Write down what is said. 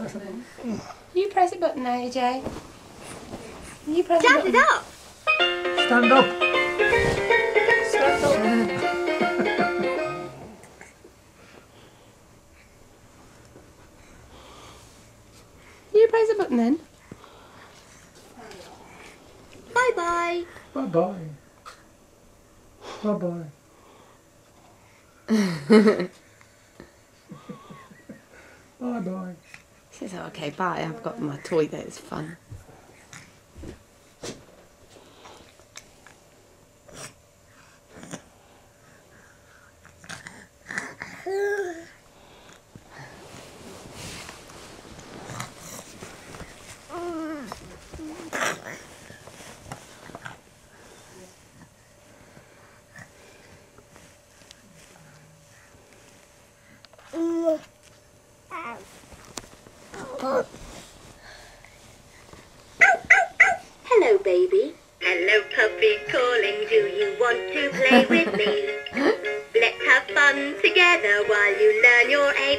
You press the button now, AJ. You press Stand the button. it up. Stand up. Stand up. You press the button then. Bye-bye. Bye-bye. Bye-bye. Bye-bye. She says, oh, okay, bye. I've got my toy there. It's fun. Hello, baby. Hello, puppy calling. Do you want to play with me? Let's have fun together while you learn your A,